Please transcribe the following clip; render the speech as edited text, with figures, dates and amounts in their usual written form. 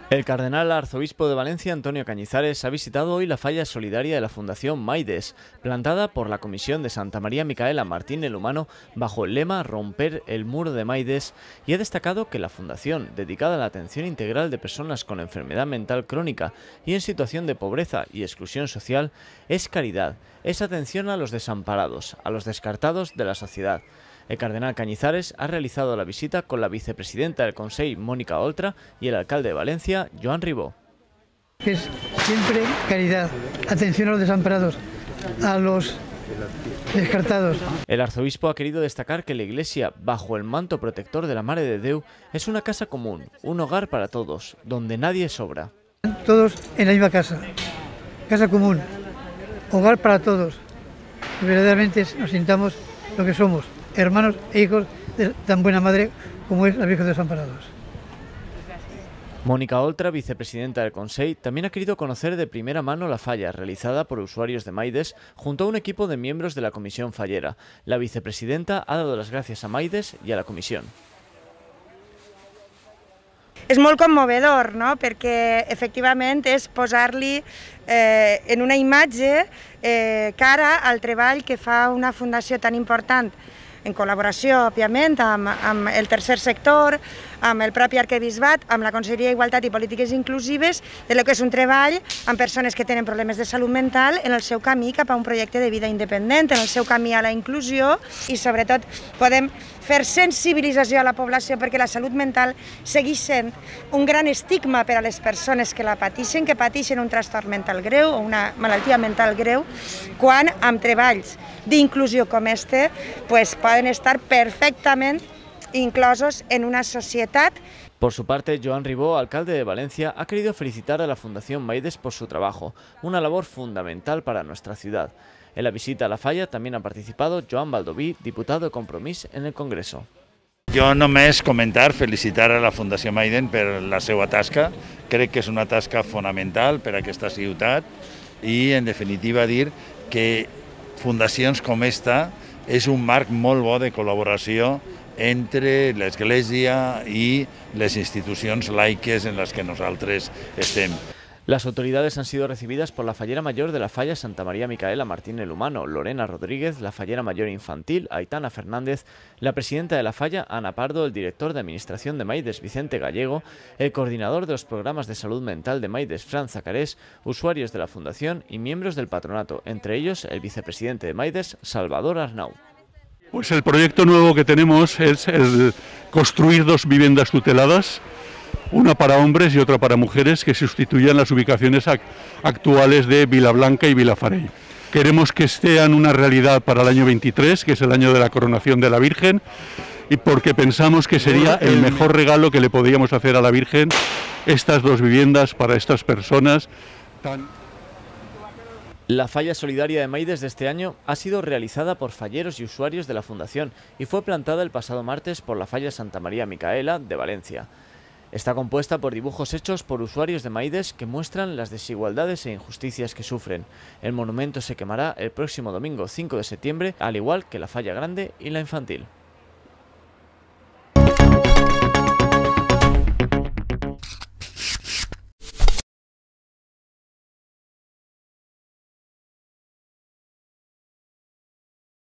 El cardenal arzobispo de Valencia, Antonio Cañizares, ha visitado hoy la falla solidaria de la Fundación Maides, plantada por la Comisión de Santa María Micaela Martín el Humano bajo el lema Romper el muro de Maides, y ha destacado que la fundación, dedicada a la atención integral de personas con enfermedad mental crónica y en situación de pobreza y exclusión social, es caridad, es atención a los desamparados, a los descartados de la sociedad. El cardenal Cañizares ha realizado la visita con la vicepresidenta del Consell, Mónica Oltra, y el alcalde de Valencia, Joan Ribó. Es siempre caridad, atención a los desamparados, a los descartados. El arzobispo ha querido destacar que la Iglesia, bajo el manto protector de la Mare de Déu, es una casa común, un hogar para todos, donde nadie sobra. Todos en la misma casa común, hogar para todos. Y verdaderamente nos sintamos lo que somos, hermanos e hijos de tan buena madre como es la Virgen de los Desamparados. Mónica Oltra, vicepresidenta del Consell, también ha querido conocer de primera mano la falla realizada por usuarios de Maides junto a un equipo de miembros de la Comisión Fallera. La vicepresidenta ha dado las gracias a Maides y a la Comisión. És molt commovedor, no? Perquè efectivament és posar-li en una imatge cara al treball que fa una fundació tan important, en col·laboració, òbviament, amb el tercer sector, amb el propi arquebisbat, amb la Conselleria d'Igualtat i Polítiques Inclusives, de lo que és un treball amb persones que tenen problemes de salut mental en el seu camí cap a un projecte de vida independent, en el seu camí a la inclusió, i sobretot podem fer sensibilització a la població perquè la salut mental segueix sent un gran estigma per a les persones que la pateixen, que pateixen un trastorn mental greu o una malaltia mental greu, quan amb treballs d'inclusió com este poden estar perfectament inclosos en una societat. Por su parte, Joan Ribó, alcalde de Valencia, ha querido felicitar a la Fundación Maides por su trabajo, una labor fundamental para nuestra ciudad. En la visita a la falla también ha participado Joan Baldoví, diputado de Compromís en el Congreso. Jo només comentar, felicitar a la Fundació Maides per la seva tasca. Crec que és una tasca fonamental per a aquesta ciutat i, en definitiva, dir que fundacions com esta és un marc molt bo de col·laboració entre l'Església i les institucions laiques en les que nosaltres estem. Las autoridades han sido recibidas por la fallera mayor de la falla Santa María Micaela Martín el Humano, Lorena Rodríguez, la fallera mayor infantil, Aitana Fernández, la presidenta de la falla, Ana Pardo, el director de Administración de Maides, Vicente Gallego, el coordinador de los programas de salud mental de Maides, Fran Zacarés, usuarios de la fundación y miembros del patronato, entre ellos el vicepresidente de Maides, Salvador Arnau. Pues el proyecto nuevo que tenemos es el construir 2 viviendas tuteladas, una para hombres y otra para mujeres, que sustituyan las ubicaciones actuales de Vilablanca y Vilafarell. Queremos que sean una realidad para el año 23, que es el año de la coronación de la Virgen, y porque pensamos que sería el mejor regalo que le podíamos hacer a la Virgen, estas 2 viviendas para estas personas tan... La falla solidaria de Maides de este año ha sido realizada por falleros y usuarios de la Fundación y fue plantada el pasado martes por la falla Santa María Micaela de Valencia. Está compuesta por dibujos hechos por usuarios de Maides que muestran las desigualdades e injusticias que sufren. El monumento se quemará el próximo domingo 5 de septiembre, al igual que la falla grande y la infantil.